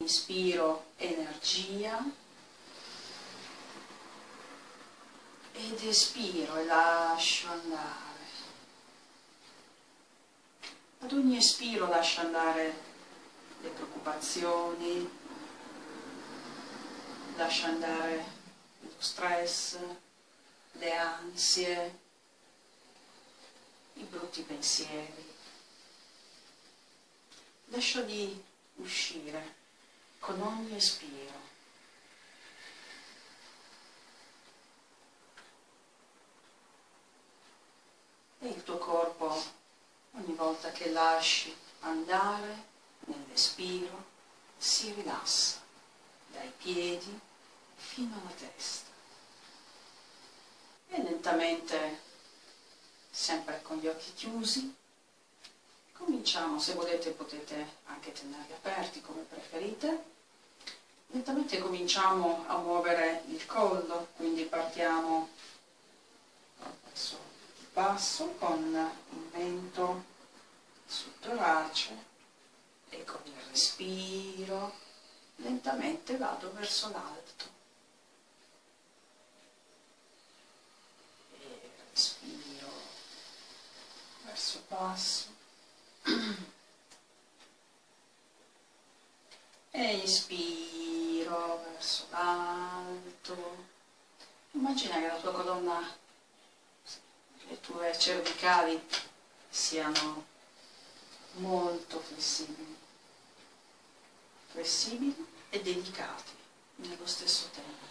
Inspiro energia ed espiro e lascio andare. Ad ogni espiro lascio andare le preoccupazioni, lascio andare lo stress, le ansie, i brutti pensieri. Lascio di uscire con ogni espiro. E il tuo corpo, ogni volta che lasci andare nell'espiro, si rilassa dai piedi fino alla testa. E lentamente, sempre con gli occhi chiusi, cominciamo. Se volete potete anche tenerli aperti come preferite. Lentamente cominciamo a muovere il collo, quindi partiamo verso il basso con il mento sul torace e con il respiro lentamente vado verso l'alto. E respiro verso il basso. E inspiro verso l'alto. Immagina che la tua colonna, le tue cervicali siano molto flessibili e delicati nello stesso tempo.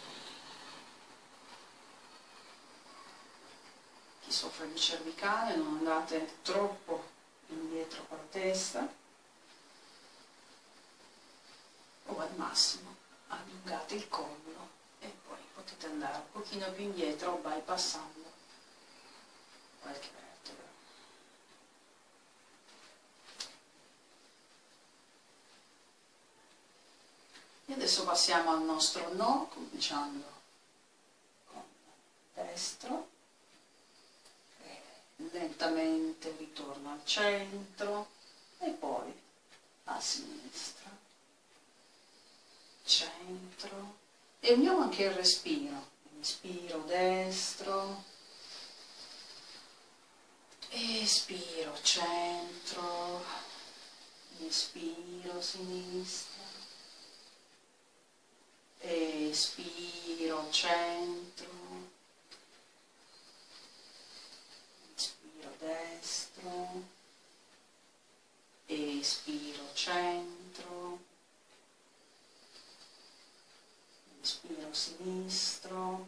Chi soffre di cervicale, non andate troppo indietro con la testa, o al massimo allungate il collo e poi potete andare un pochino più indietro bypassando qualche vertebra. E adesso passiamo al nostro no, cominciando con il destro, e lentamente ritorno al centro e poi a sinistra, centro, e uniamo anche il respiro. Inspiro destro, espiro centro, inspiro sinistra, espiro centro, inspiro destro, espiro centro, inspiro sinistro,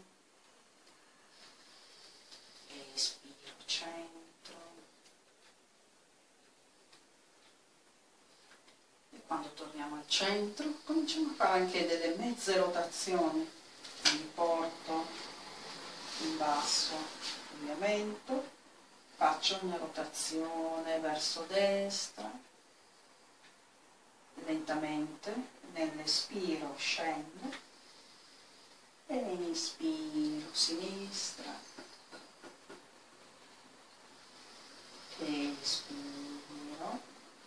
espiro centro. E quando torniamo al centro cominciamo a fare anche delle mezze rotazioni. Quindi porto in basso il mio mento, faccio una rotazione verso destra, lentamente nell'espiro scendo e inspiro sinistra, espiro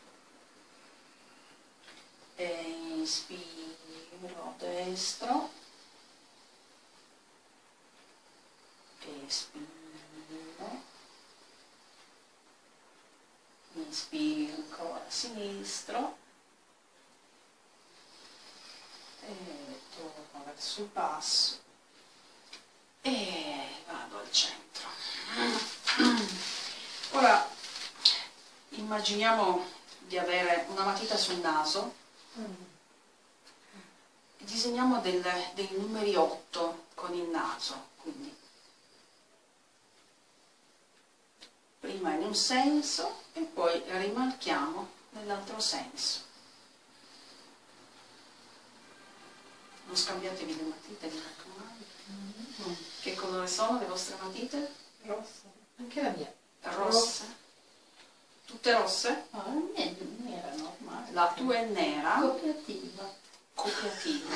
e inspiro destro, espiro, inspiro ancora sinistro e torno verso il basso e vado al centro. Ora immaginiamo di avere una matita sul naso e disegniamo dei numeri 8 con il naso, quindi prima in un senso e poi rimarchiamo nell'altro senso. Non scambiatevi le matite, mi raccomando. Che colore sono le vostre matite? Rossa. Anche la mia. Rosse? Tutte rosse? No, la mia è nera normale. La tua è nera? Cooperativa. Cooperativa.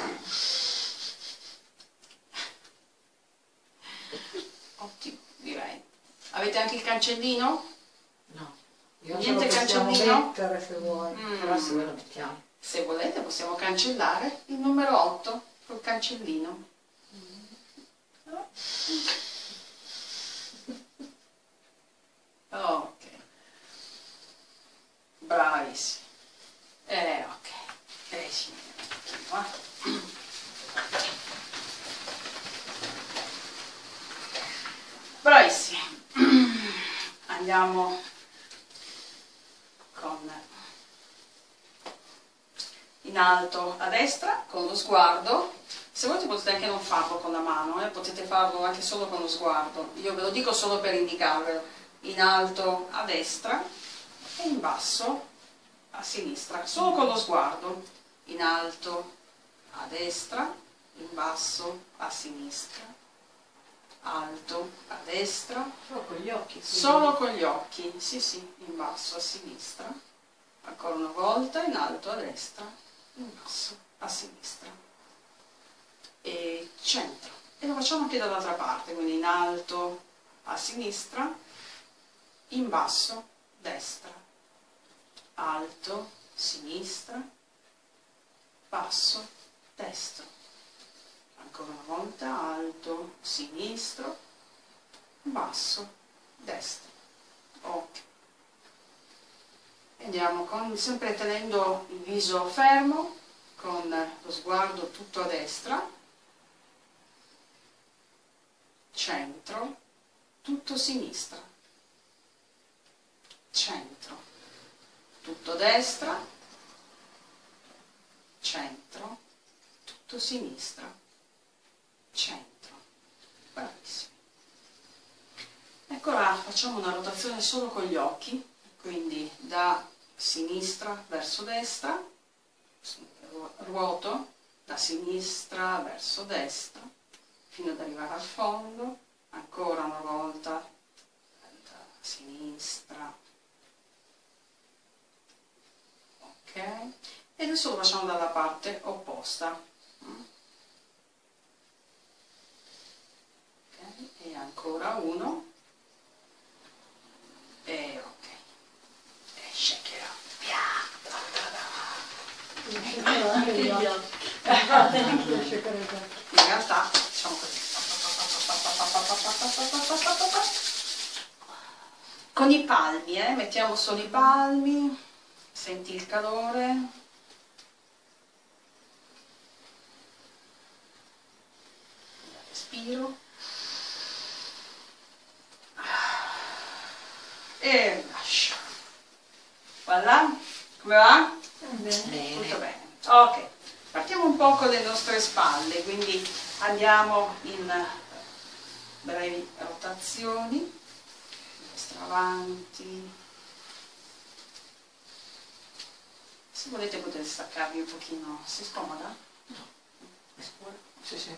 Ottimo, direi. Avete anche il cancellino? No. Niente cancellino? Mettere se vuoi. Però se vuoi lo mettiamo. Se volete possiamo cancellare il numero 8 col cancellino. Ok, bravissimi. Ok, sì, bravissimi. Andiamo con in alto a destra con lo sguardo. Se volete potete anche non farlo con la mano, potete farlo anche solo con lo sguardo. Io ve lo dico solo per indicarvelo. In alto a destra e in basso a sinistra, solo con lo sguardo. In alto a destra, in basso a sinistra, alto a destra, Solo con gli occhi. solo con gli occhi, sì sì, in basso a sinistra, ancora una volta, in alto a destra, in basso a sinistra e centro. E lo facciamo anche dall'altra parte, quindi in alto a sinistra, in basso destra, alto sinistra, basso destro, ancora una volta alto sinistro, basso destro. Ok, andiamo sempre tenendo il viso fermo con lo sguardo tutto a destra, centro, tutto sinistra, centro, tutto destra, centro, tutto sinistra, centro. Bravissimi. Ecco, ora facciamo una rotazione solo con gli occhi, quindi da sinistra verso destra, ruoto da sinistra verso destra fino ad arrivare al fondo, ancora una volta da sinistra, ok, e adesso lo facciamo dalla parte opposta, okay. E ancora uno, e ok, e shake it up, Anche gli occhi. in realtà facciamo così, con i palmi, mettiamo solo i palmi, senti il calore, respiro e lascio. Voilà, come va? Bene. Tutto bene. Ok, partiamo un po' con le nostre spalle, quindi andiamo in brevi rotazioni, destra avanti. Se volete potete staccarvi un pochino, si scomoda? No. Sì, sì.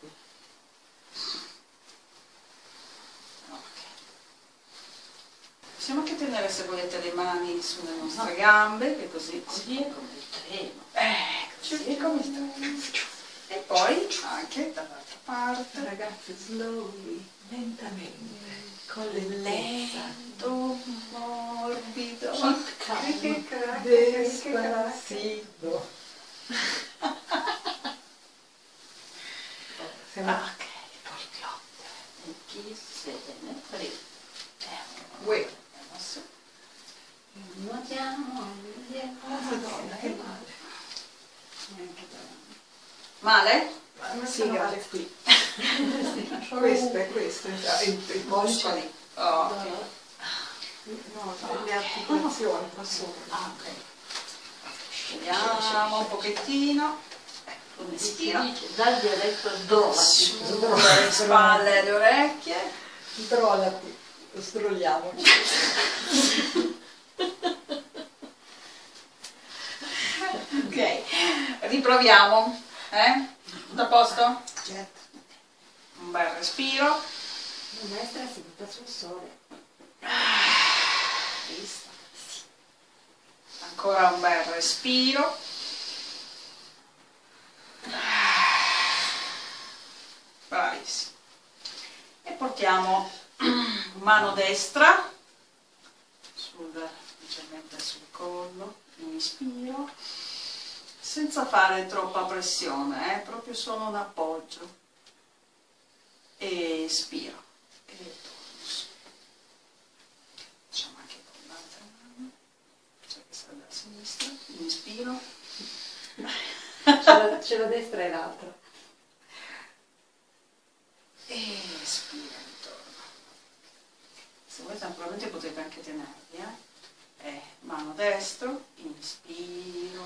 Ok. Possiamo anche tenere, se volete, le mani sulle nostre gambe, che così Così è come il treno. così è come sta. E poi anche dall'altra parte. Ragazzi, slowly, lentamente, con lentezza, Lento, morbido. despacito. Siamo Ok. Polglotto. E chi se ne frega. Uè, adesso. Nuotiamo. Madonna, che male. Male? Sì, grazie qui. Questo è i Muscoli. polsi. Ok. No, le articolazioni qua sopra. Ah, ok. Scegliamo un pochettino. Come si Respira. dice, dal dialetto sdolati. Sulle spalle e le orecchie. Sdrollati, sdrolliamoci. Ok, riproviamo. Tutto a posto? Certo. Un bel respiro. La maestra si butta sul sole. Visto? Ancora un bel respiro. Bravissimo. E portiamo mano destra leggermente sul collo, un ispiro, senza fare troppa pressione, proprio solo un appoggio. E espiro e torno su. Facciamo anche con l'altra mano, cioè che sta da sinistra, inspiro. C'è la destra e l'altra. E espiro e ritorno. Se volete naturalmente potete anche tenerli, mano destro, inspiro,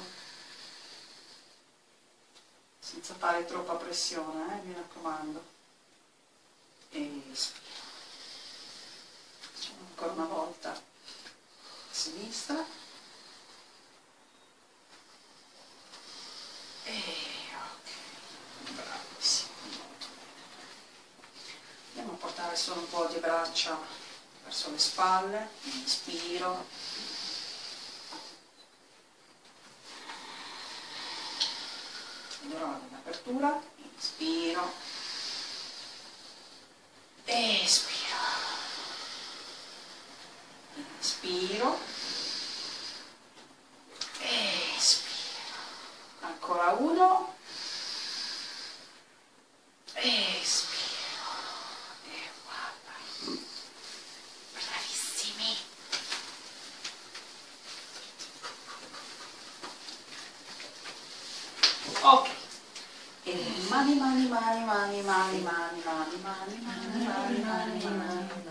senza fare troppa pressione, mi raccomando. E espiro. Facciamo ancora una volta a sinistra. E ok, bravissimo, molto bene. Andiamo a portare solo un po' di braccia verso le spalle, inspiro. Ed ora in apertura, inspiro. Espiro. Inspiro. Espiro. Ancora uno. Espiro. E guarda. Bravissimi. Ok. E mani, mani, mani, mani, mani, mani, mani, mani, mani, mani, mani, mani.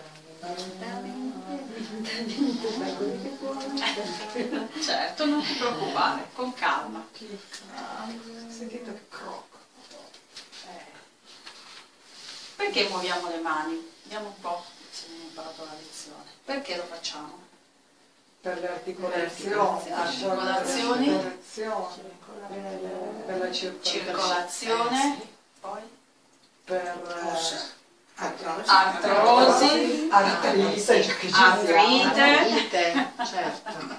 Certo, non ti preoccupare, con calma. Sentite che crocco. Perché muoviamo le mani? Vediamo un po' se abbiamo imparato la lezione. Perché lo facciamo? Per le articolazioni, Articolazioni. Per la Circolazione. Poi? Per Artrosi. artrite, già che ci Artrite. Certo.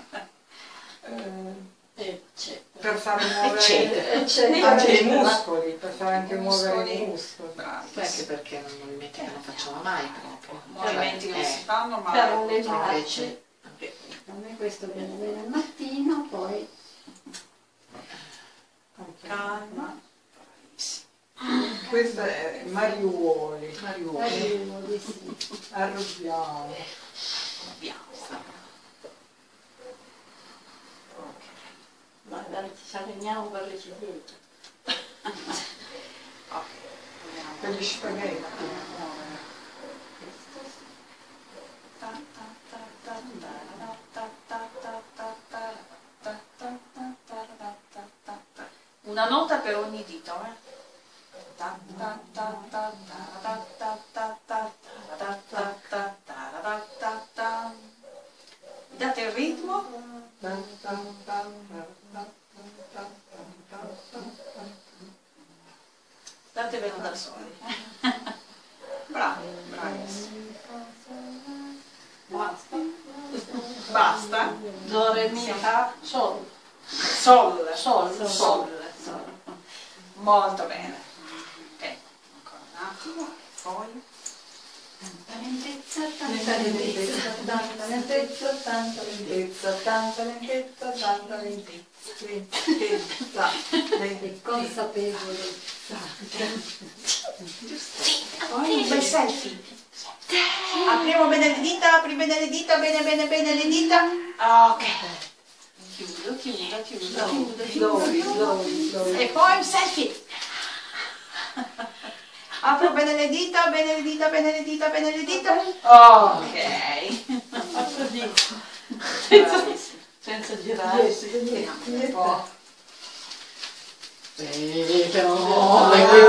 per fare muovere Eccetera. anche i muscoli, per fare anche muovere i muscoli. Bravi. Anche perché non movimenti che non facciamo mai proprio. Movimenti che non si fanno, ma Per allenarci. Invece, A me questo viene bene al mattino, poi calma. Bravissimo. Questo è Mariuoli, arrivo di sì. arrabbiamo. Abbiamo. Ok. Ma ci alleniamo per le ciliegie. Ok. Andiamo. Per gli spaghetti. Una nota per ogni dito, Mi date il ritmo? Datevelo da soli. Bravi, bravissimi. Basta. Basta. Do, re, mi, fa, sol. Sol. Sol. Sol. Molto bene. Ok, ancora un attimo, poi. Tanta lentezza, tanta lentezza, tanta lentezza, tanta lentezza. Tanta lentezza, tanta lentezza. Consapevolezza. Poi un bel selfie. Apriamo bene le dita, apri bene le dita, bene bene bene le dita. Ok. Chiudo, chiudo, chiudo, chiudo, chiudo. E poi un selfie. Apro bene le dita, bene le dita, bene le dita, bene le dita. Ok. Faccio di Bravissimo. senza girare. Vediamo un po'. però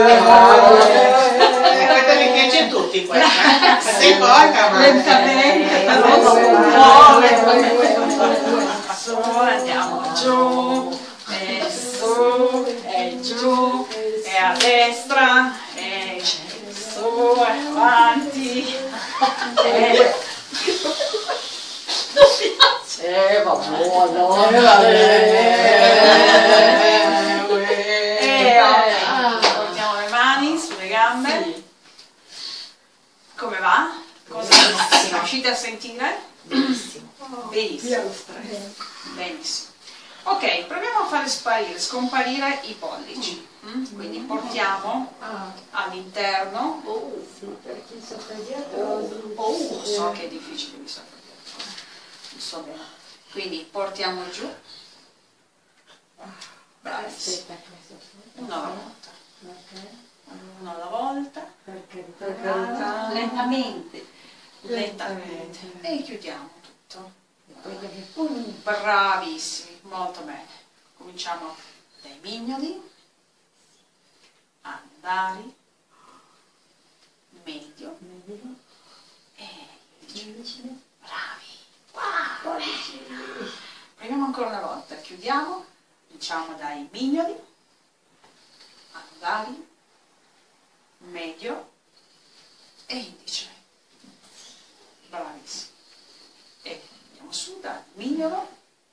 Questa mi piace a tutti questa. Se poi Lentamente, però non muove. Su, andiamo giù, e su, e giù, e a destra, e su, e avanti. va buono, E ok, portiamo le mani sulle gambe. Come va? Cosa riuscite a sentire? benissimo. Benissimo. Via lo stress. Benissimo. Ok, proviamo a fare sparire, scomparire i pollici. Quindi portiamo all'interno. Sì, perché sopra dietro So che è difficile mi sopra dietro. Non so bene. Quindi portiamo giù. Bravissimo. aspetta questo. Uno alla volta. Ok. Uno alla volta. Per Per carità. carità. Lentamente. Lentamente. E chiudiamo tutto. Poi deve punire. Bravissimi, molto bene. Cominciamo dai mignoli, andari, medio e indice. Bravi! Wow! Proviamo ancora una volta, chiudiamo, cominciamo dai mignoli, andari, medio e indice. Bravissimi. E andiamo su dal mignolo,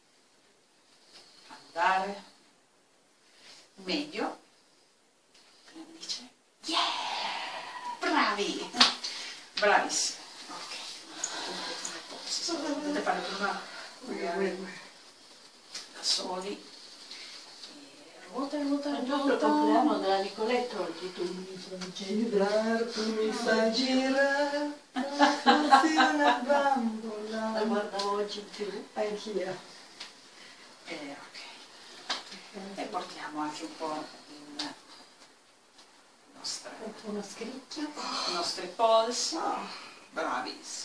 andare, medio, indice. Yeah! Bravi! Bravissimi. Ok. Potete fare prima magari da soli. E ruota, ruota, È giusto il compleanno ruota. della Nicoletta oggi, tu mi fai Girar, tu mi fai girare, fossi una bambola. la guardavo oggi in TV. Anch'io. Ok. E portiamo anche un po' in Uno scricchio. i nostri polsi. Bravissimi.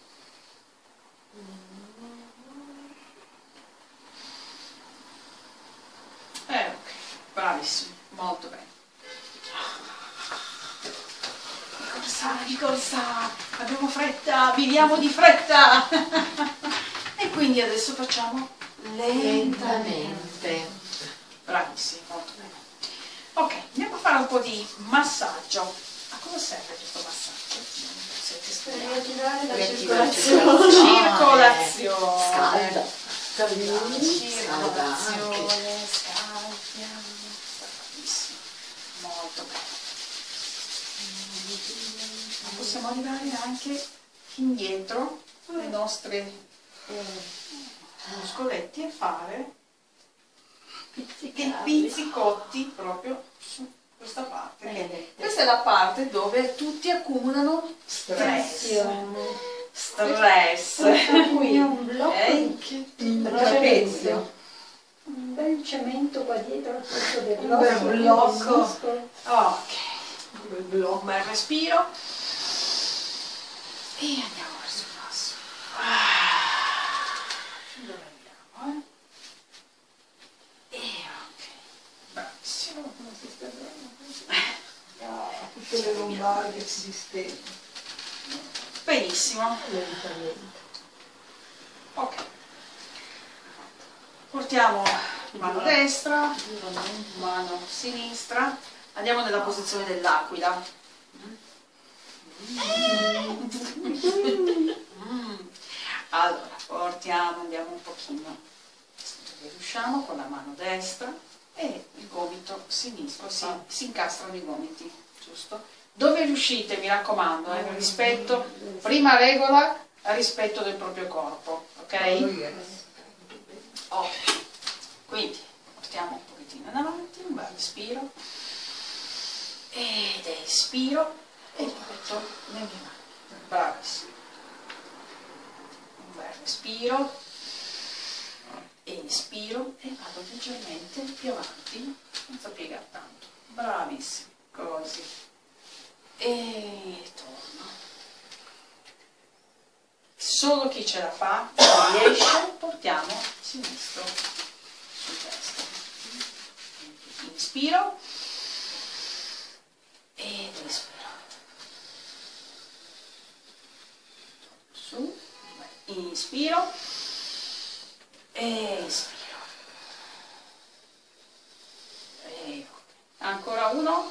Ok, bravissimi, molto bene. Di corsa, abbiamo fretta, viviamo di fretta. E quindi adesso facciamo lentamente. Bravissimi, molto bene. Ok, andiamo a fare un po' di massaggio. A cosa serve questo massaggio? Siete Per spiegati? riattivare la Riattivare la circolazione. Circolazione. Scalda. Circolazione, scaldiamo. Bravissimo. Molto bene. Possiamo arrivare anche indietro nei nostri muscoletti e fare dei pizzicotti proprio su questa parte. Questa è la parte dove tutti accumulano stress. Stress. Qui è un blocco Ok? Il di trapezio. un bel cemento qua dietro al posto del Un bel blocco. muscolo. Ok. Un bel blocco. Un bel respiro. E andiamo verso il basso. Dove andiamo? E ok. Bravissimo. Tutte le lombardi si distendono Benissimo. lentamente. Ok. Portiamo mano destra, mano sinistra. Andiamo nella posizione dell'aquila. Allora, portiamo, andiamo un pochino dove riusciamo con la mano destra e il gomito sinistro, si incastrano i gomiti, giusto? Dove riuscite, mi raccomando, rispetto, prima regola, rispetto del proprio corpo, ok? Ok, quindi portiamo un pochettino in avanti, un bel respiro ed espiro e porto le mie mani, bravissimo. Un bel respiro, inspiro e vado leggermente più avanti, senza piegare tanto, bravissimo, così, e torno. Solo chi ce la fa, se riesce, portiamo sinistro sul destro. Inspiro ed espiro. Su, inspiro e espiro. E ancora uno.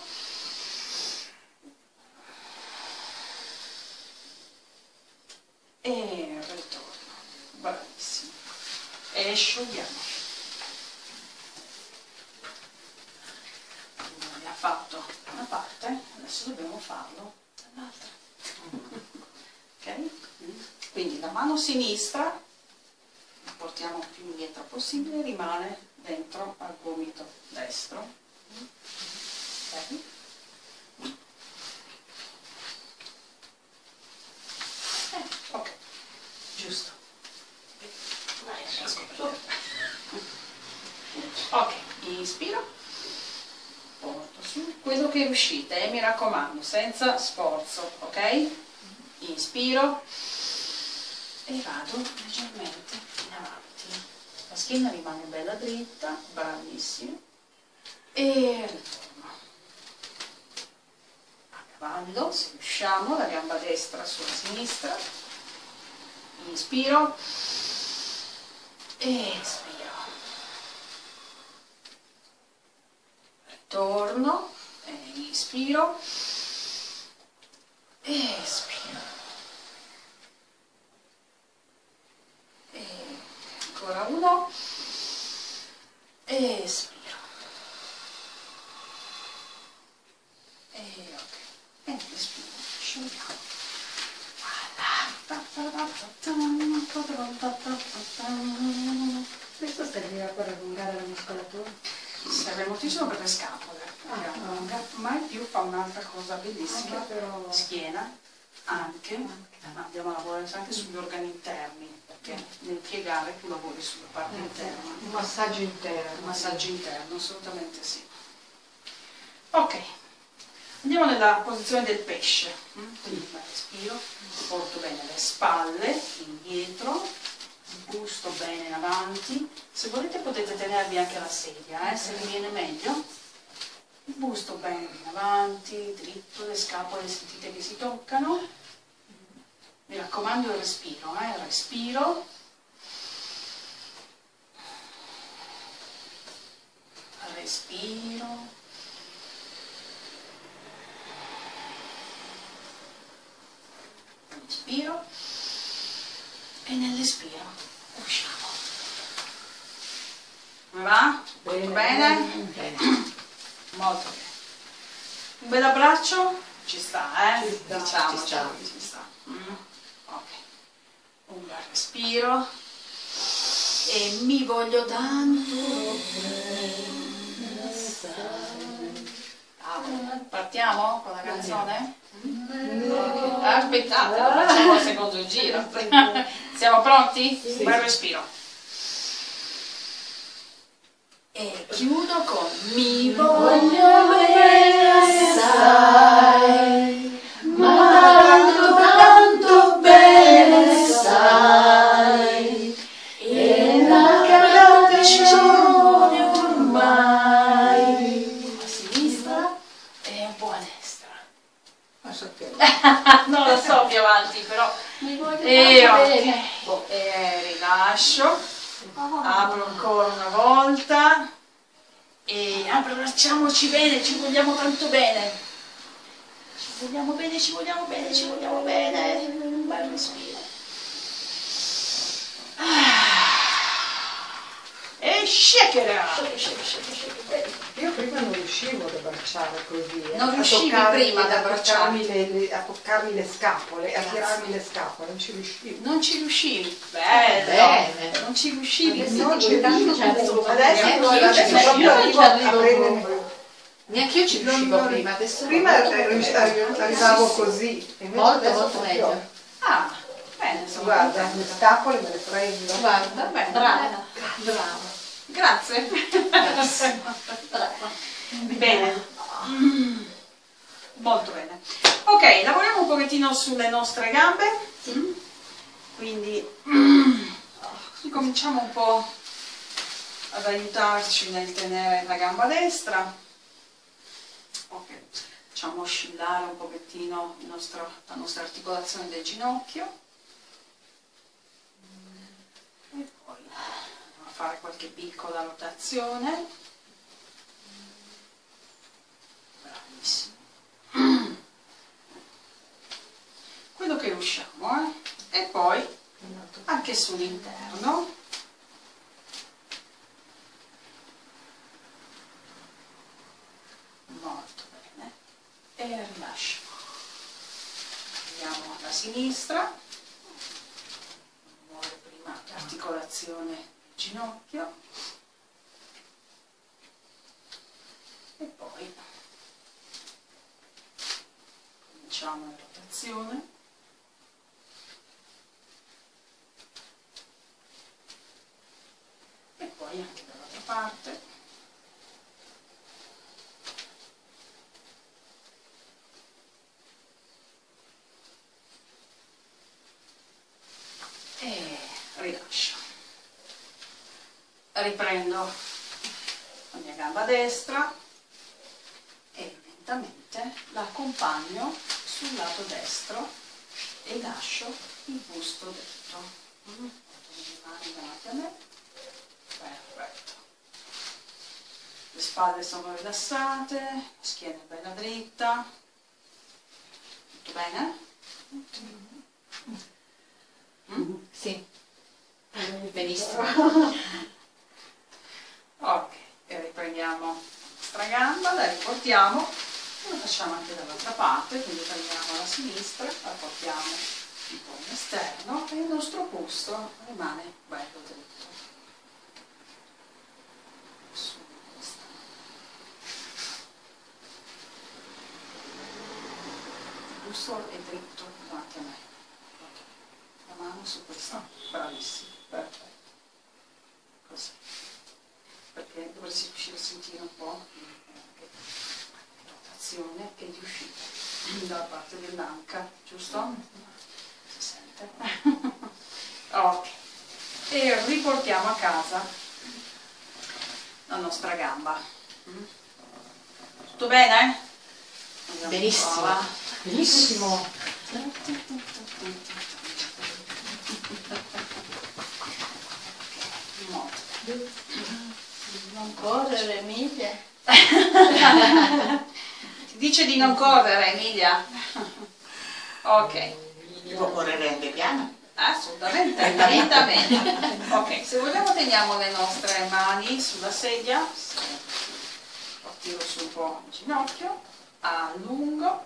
E ritorno. Bravissimo. E sciogliamo. Abbiamo fatto una parte, adesso dobbiamo farlo dall'altra. Ok? Quindi la mano sinistra la portiamo più indietro possibile rimane dentro al gomito destro. Ok? Ok, giusto. Ok, inspiro, porto su, quello che riuscite, mi raccomando, senza sforzo, ok? Inspiro e vado leggermente in avanti. La schiena rimane bella dritta, bravissimo. E ritorno. A cavallo, se riusciamo, la gamba destra sulla sinistra. Inspiro e espiro. Ritorno e inspiro e espiro. E ancora uno e espiro. E ok. E respiro. Scendiamo. Questo serviva per allungare la muscolatura. Serve moltissimo per le scapole, mai più fa un'altra cosa bellissima, Anche però- schiena, anche, ma andiamo a lavorare anche sugli organi interni, perché nel piegare tu lavori sulla parte interna. Un massaggio interno. Un massaggio interno, assolutamente sì. Ok, andiamo nella posizione del pesce. Quindi respiro, porto bene le spalle indietro, il busto bene in avanti. Se volete potete tenervi anche la sedia, se vi viene meglio. Il busto bene in avanti, dritto, le scapole sentite che si toccano. Mi raccomando il respiro, respiro. Respiro. Inspiro. E nell'espiro usciamo. Come va? Tutto bene? Molto bene. Un bel abbraccio? Ci sta, Ci sta, diciamo, ci sta. ci sta. Ok. Un bel respiro. E mi voglio tanto partiamo con la canzone? Aspettate, lo facciamo al secondo giro. Siamo pronti? Sì. Bel respiro. E chiudo con mi voglio bene assai, ma tanto bene sai, e la canzone ormai a sinistra e un po' a destra. Ma so che- Non lo so più avanti, però. Mi voglio E tanto ok. bene. E rilascio. Apro ancora una volta e abbracciamoci bene, ci vogliamo tanto bene. Ci vogliamo bene, ci vogliamo bene, ci vogliamo bene. Un bel respiro. E shake it out. Io prima non riuscivo ad abbracciare così. Non a riuscivi toccarmi- prima ad a abbracciare? toccarmi a toccarmi le scapole, a tirarmi le scapole, non ci riuscivo. Non ci riuscivi. Bello. Bene. Non ci riuscivi. Adesso Non ti ci tanto riuscivo. ci arrivo. Adesso Neanche proprio io adesso ci proprio riuscivo. arrivo a prendermi. Neanche io ci riuscivo Non- prima, adesso Prima molto arrivavo così, e invece molto, adesso molto proprio- meglio. Ah, bene, insomma. Guarda, le scapole me le prendo. Guarda, Bene. Brava, brava. Grazie. Bene. Molto bene. Ok, lavoriamo un pochettino sulle nostre gambe. Quindi cominciamo un po' ad aiutarci nel tenere la gamba destra. Ok, facciamo oscillare un pochettino la nostra articolazione del ginocchio. E poi andiamo a fare qualche piccola rotazione. Bravissimo. Quello che riusciamo, E poi anche sull'interno. Molto bene. E rilascio. Andiamo alla sinistra. Muove prima l'articolazione ginocchio e poi cominciamo la rotazione. E poi anche dall'altra parte. E rilascio. Riprendo la mia gamba destra e lentamente la accompagno sul lato destro e lascio il busto dritto. Porto le mani davanti a me. Perfetto. Le spalle sono rilassate, la schiena è bella dritta. Tutto bene? Sì. Benissimo. Ok, e riprendiamo la nostra gamba, la riportiamo e lo facciamo anche dall'altra parte, quindi prendiamo la sinistra, la portiamo un po' in esterno e il nostro busto rimane bello dritto. Su questa. Il busto è dritto davanti a me. Ok, la mano su questa, bravissimo, perfetto. Così. Perché dovresti riuscire a sentire un po' anche rotazione che è di uscita dalla parte dell'anca, giusto? Si sente? Ok, e riportiamo a casa la nostra gamba. Tutto bene? Andiamo Benissimo. qua. Benissimo. Molto bene. Non correre, Emilia. Ti dice di non correre, Emilia? Ok, Devo correre anche piano. assolutamente, lentamente. Ok, se vogliamo teniamo le nostre mani sulla sedia, tiro su un po' il ginocchio, allungo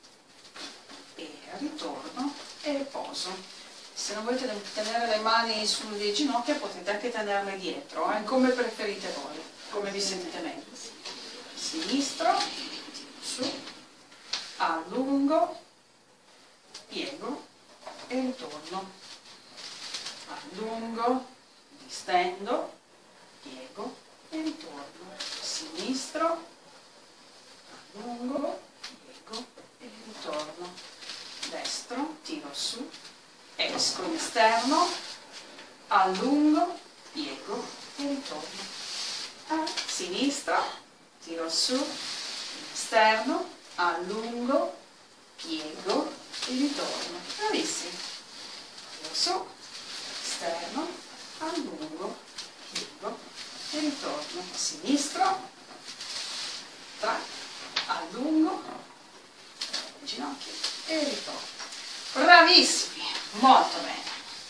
e ritorno e poso. Se non volete tenere le mani sulle ginocchia potete anche tenerle dietro, come preferite voi, come vi sentite meglio. Sinistro, su, allungo, piego e ritorno. Allungo, distendo, piego e ritorno. Sinistro, allungo, piego e ritorno. Destro, tiro su, esco in esterno, allungo, piego e ritorno. Sinistra, tiro su, in esterno, allungo, piego e ritorno. Bravissimi. Tiro su, esterno, allungo, piego e ritorno. Sinistro, tra, allungo, ginocchio e ritorno. Bravissimi, molto bene.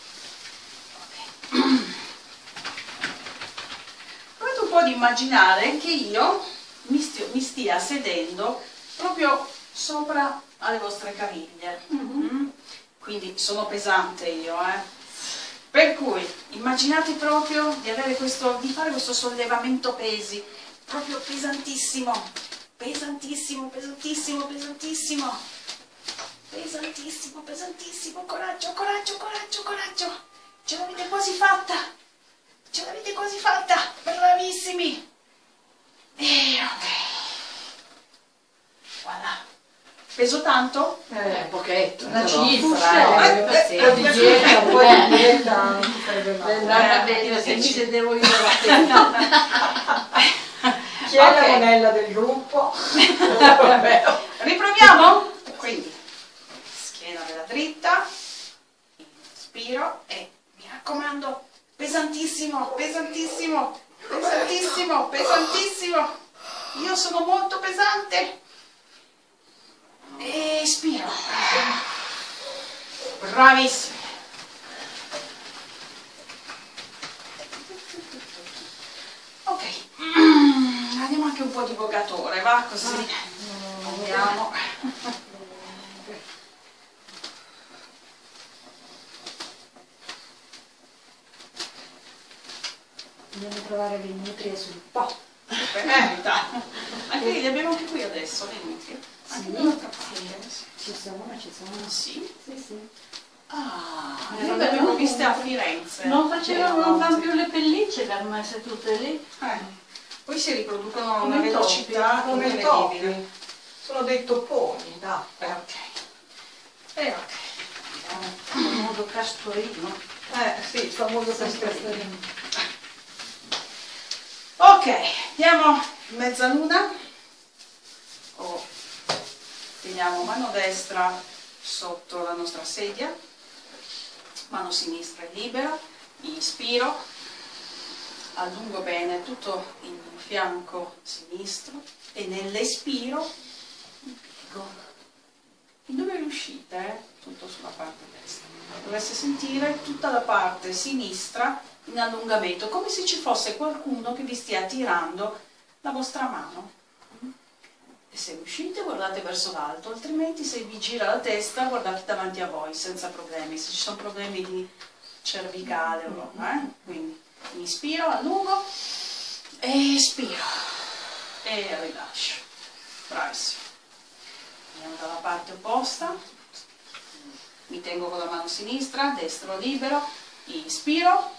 Ok. Provate un po' di immaginare che io mi stia sedendo proprio sopra alle vostre caviglie. Quindi sono pesante io, Per cui immaginate proprio di fare questo sollevamento pesi, proprio pesantissimo, pesantissimo, pesantissimo, pesantissimo. Pesantissimo, pesantissimo, coraggio, coraggio, coraggio, coraggio. Ce l'avete quasi fatta. Ce l'avete quasi fatta. Bravissimi. E ok. Voilà. Peso tanto? Un pochetto. Una però. cifra, Un po' di dieta, un po' di dieta non ti farebbe male. Va bene, se mi sedevo io la sera. Chi è la Ok. monella del gruppo? Riproviamo? Quindi, schiena bella dritta, inspiro e mi raccomando, pesantissimo, pesantissimo, pesantissimo, pesantissimo. Io sono molto pesante. E espiro. Bravissimi. Ok, andiamo anche un po' di vogatore, va così. Andiamo. Dobbiamo trovare le nutrie sul po'. Per verità. Anche li abbiamo anche qui adesso, le nutrie. Anche dall'altra parte. Ci sono, ci sono. Sì. Sì, sì. Ah, io le avevo viste a Firenze. Non facevano, non fanno più le pellicce per me sedute lì. Poi si riproducono a Come una i velocità Come i incredibile. topi. Sono dei toponi, da. Ok. E ok. Il modo castorino. Sì, il famoso castorino. Ok, andiamo in mezzaluna. Teniamo mano destra sotto la nostra sedia, mano sinistra è libera, inspiro, allungo bene tutto il fianco sinistro e nell'espiro piego. E dove riuscite? Tutto sulla parte destra. Dovreste sentire tutta la parte sinistra in allungamento, come se ci fosse qualcuno che vi stia tirando la vostra mano. E se riuscite guardate verso l'alto, altrimenti se vi gira la testa guardate davanti a voi senza problemi, se ci sono problemi di cervicale o no, quindi inspiro, allungo, espiro e rilascio. Bravissimo. Andiamo dalla parte opposta, mi tengo con la mano sinistra, destro libero, inspiro,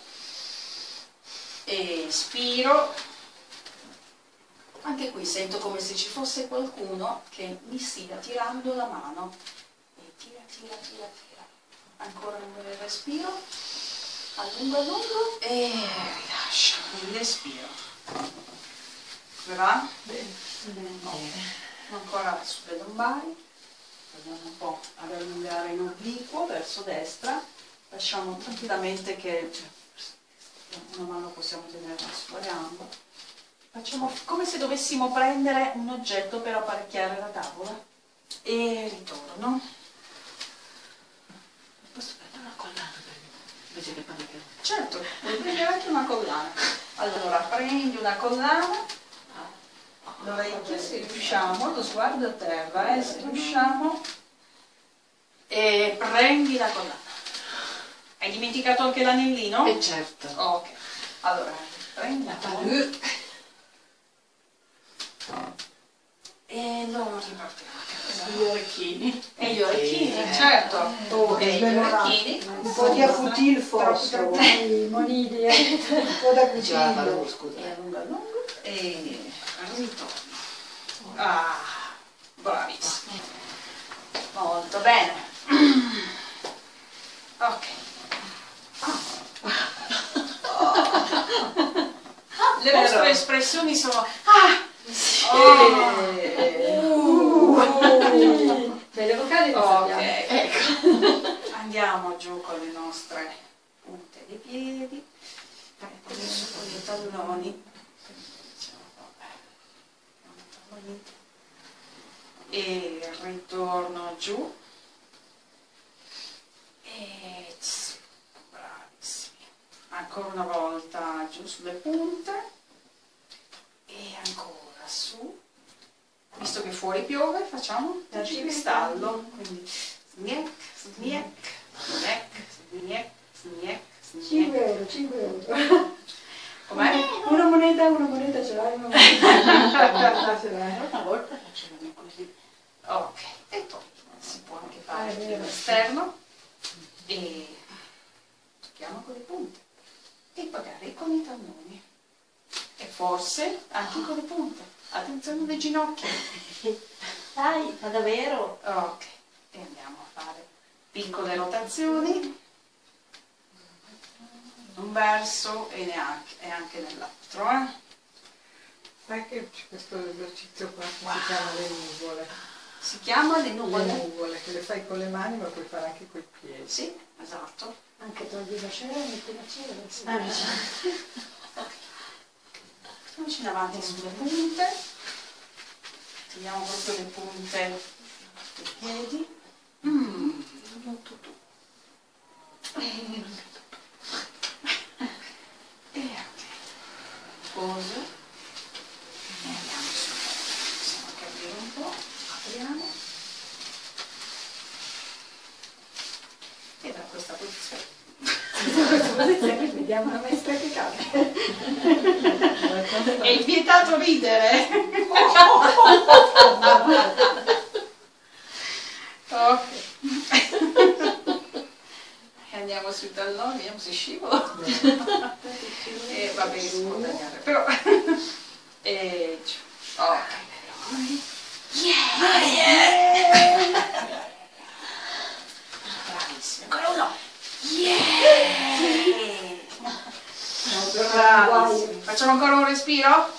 espiro. Anche qui sento come se ci fosse qualcuno che mi stia tirando la mano. E tira, tira, tira, tira. Ancora un bel respiro. Allungo, allungo e rilascio. Respiro. Come va? Bene. Ancora sulle lombari. Proviamo un po' ad allungare in obliquo verso destra. Lasciamo tranquillamente che una mano possiamo tenerla sulla gamba. Facciamo come se dovessimo prendere un oggetto per apparecchiare la tavola e ritorno. Posso prendere una collana invece che apparecchiare? Certo, puoi prendere anche una collana. Allora prendi una collana, se riusciamo, lo sguardo a terra, se riusciamo, e prendi la collana. Hai dimenticato anche l'anellino? Certo. Ok, allora prendi la collana. E lo riportiamo. Gli orecchini. E gli orecchini, certo. E gli orecchini. Un po' di acutil forse. I monidi. Un po' da cucina. E allungo, allungo. E ritorno. Ah, bravissimo. Molto bene. Ok. Le vostre espressioni sono... Le vocali le Ok, sappiamo. ecco. Andiamo giù con le nostre punte dei piedi, adesso con i talloni, e ritorno giù, e bravissimi, ancora una volta giù sulle punte, e ancora su. Visto che fuori piove, facciamo il cristallo, quindi sniec, sniec, sniec, sniec, sniec, 5 sniec. euro, 5 euro. Com'è? Una moneta ce l'hai, una moneta ce l'hai. Una volta facevano così. Ok, e poi si può anche fare è vero. all'esterno e tocchiamo con le punte e magari con i talloni e forse anche con le punte. Attenzione alle ginocchia. Dai, ma davvero? Ok, e andiamo a fare piccole rotazioni in un verso e anche nell'altro. Sai che c'è questo esercizio qua che si chiama le nuvole. Si chiama le Le nuvole. nuvole, che le fai con le mani ma puoi fare anche coi piedi. Sì, esatto. Anche togli la cera e metti la cera. Facciamoci in avanti sulle punte. Teniamo proprio le punte dei piedi. E ok. Poso. E andiamo su. Possiamo anche aprire un po'. Apriamo. E da questa posizione in questa posizione, vediamo la maestra che cade. È vietato ridere. Ok. Andiamo sul tallone, vediamo se scivola. E va bene, si può tagliare, però. Ok. Bravissimo. Ancora uno. Bravissimi. Facciamo ancora un respiro?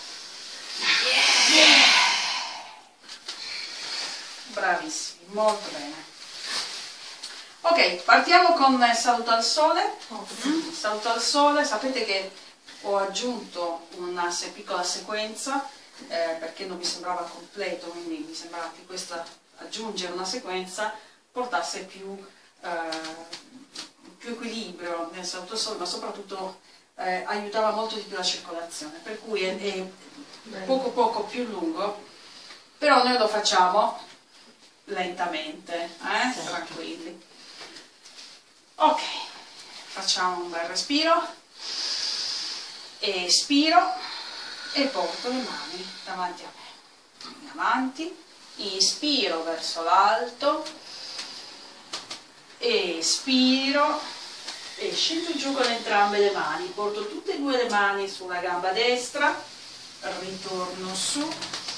Bravissimi, molto bene. Ok, partiamo con Saluto al Sole. Saluto al Sole, sapete che ho aggiunto una piccola sequenza perché non mi sembrava completo, quindi mi sembrava che questa aggiungere una sequenza portasse più equilibrio nel Saluto al Sole, ma soprattutto aiutava molto di più la circolazione, per cui è poco più lungo, però noi lo facciamo lentamente, tranquilli. Ok, facciamo un bel respiro, espiro e porto le mani davanti a me, in avanti, inspiro verso l'alto, espiro e scendo giù con entrambe le mani, porto tutte e due le mani sulla gamba destra, ritorno su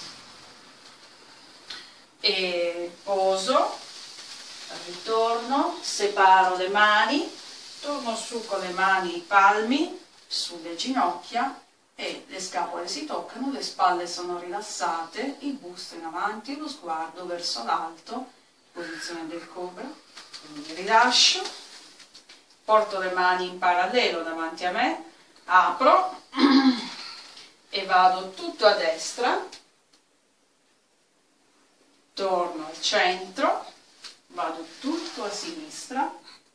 e poso, ritorno, separo le mani, torno su con le mani, i palmi sulle ginocchia e le scapole si toccano, le spalle sono rilassate, il busto in avanti, lo sguardo verso l'alto, posizione del cobra, quindi rilascio, porto le mani in parallelo davanti a me, apro e vado tutto a destra, torno al centro, vado tutto a sinistra,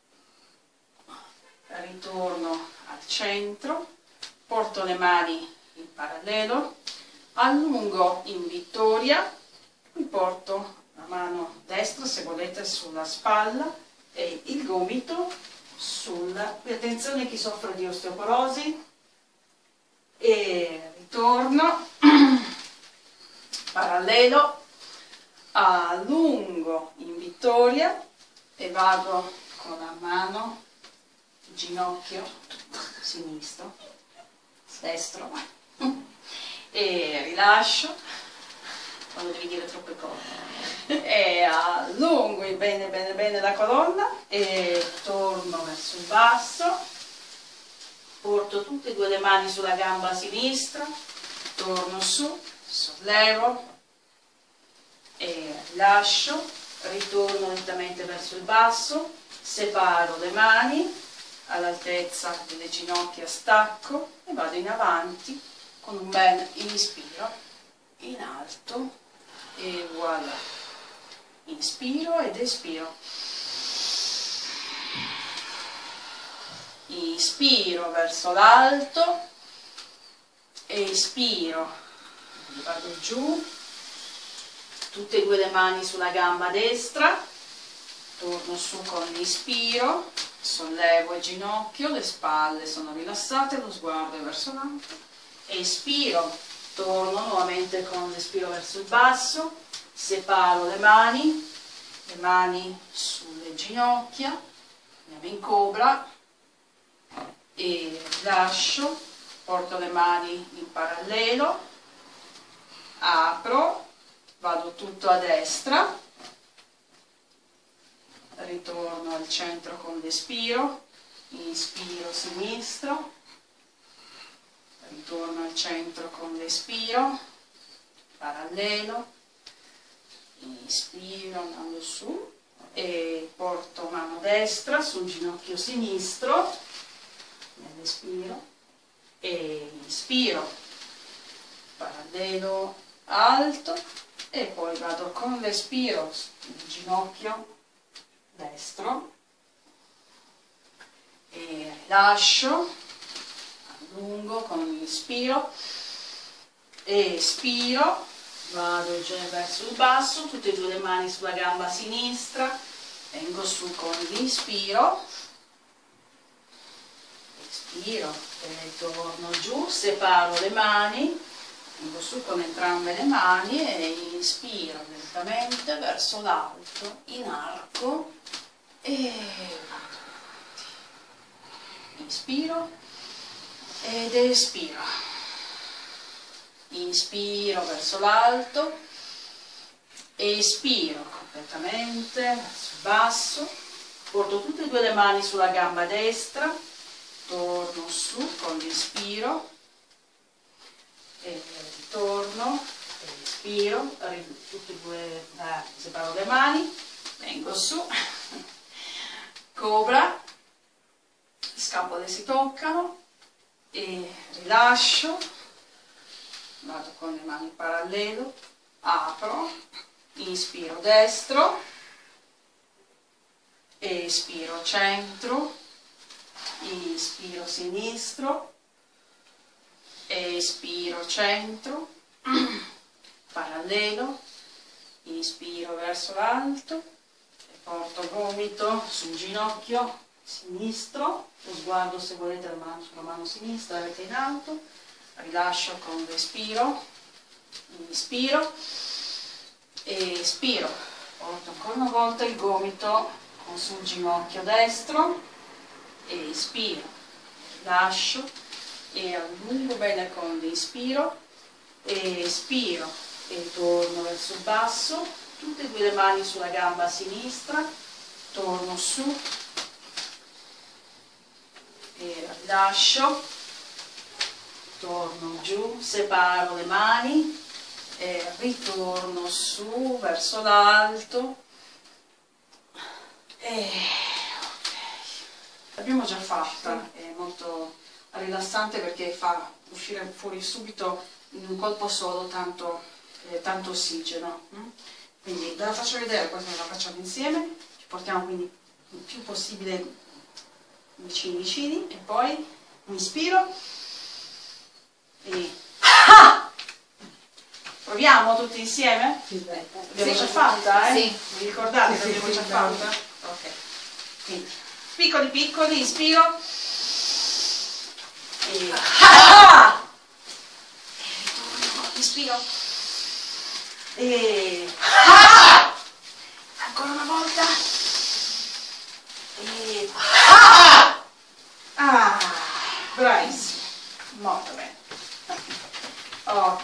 ritorno al centro, porto le mani in parallelo, allungo in vittoria, poi porto la mano destra, se volete, sulla spalla e il gomito sulla... Attenzione a chi soffre di osteoporosi, e ritorno, parallelo, allungo in vittoria e vado con la mano, ginocchio sinistro, destro e rilascio, non devi dire troppe cose, e allungo bene la colonna e torno verso il basso, porto tutte e due le mani sulla gamba sinistra, torno su, sollevo e rilascio, ritorno lentamente verso il basso, separo le mani all'altezza delle ginocchia, stacco e vado in avanti con un bel inspiro in alto e voilà, inspiro ed espiro, inspiro verso l'alto, espiro, vado giù, tutte e due le mani sulla gamba destra, torno su con l'inspiro, sollevo il ginocchio, le spalle sono rilassate, lo sguardo è verso l'alto, espiro, torno nuovamente con l'espiro verso il basso, separo le mani sulle ginocchia, andiamo in cobra e lascio, porto le mani in parallelo, apro, vado tutto a destra, ritorno al centro con l'espiro, inspiro sinistro, ritorno al centro con l'espiro, parallelo, inspiro andando su e porto mano destra sul ginocchio sinistro nell'espiro e inspiro, parallelo alto e poi vado con l'espiro sul ginocchio destro e rilascio, allungo con l'inspiro, espiro, vado già verso il basso, tutte e due le mani sulla gamba sinistra, vengo su con l'inspiro, Inspiro e torno giù, separo le mani, vengo su con entrambe le mani e inspiro lentamente verso l'alto, in arco e vado avanti. Inspiro ed espiro. Inspiro verso l'alto, espiro completamente verso il basso, porto tutte e due le mani sulla gamba destra, torno su con l'inspiro e ritorno, espiro, tutte e due, separo le mani, vengo su, cobra, le scapole si toccano e rilascio, vado con le mani in parallelo, apro, inspiro destro, espiro centro, inspiro sinistro, espiro centro, parallelo, inspiro verso l'alto e porto gomito sul ginocchio sinistro, lo sguardo se volete sulla mano sinistra avete in alto, rilascio con respiro, inspiro e espiro, porto ancora una volta il gomito sul ginocchio destro, espiro, rilascio e allungo bene con l'inspiro, espiro e torno verso il basso, tutte e due le mani sulla gamba sinistra, torno su e rilascio, torno giù, separo le mani e ritorno su verso l'alto e ok, l'abbiamo già fatta, è molto rilassante perché fa uscire fuori subito in un colpo solo tanto ossigeno, quindi ve la faccio vedere, poi la facciamo insieme, ci portiamo quindi il più possibile vicini e poi inspiro e proviamo tutti insieme? Sì, dai. L'abbiamo già fatta, eh? Sì. Vi ricordate che Sì, l'abbiamo già sì, fatta? Ok. Quindi, piccoli piccoli, inspiro. E ritorno, inspiro. E ancora una volta. E bravissimo. Molto bene. Ok.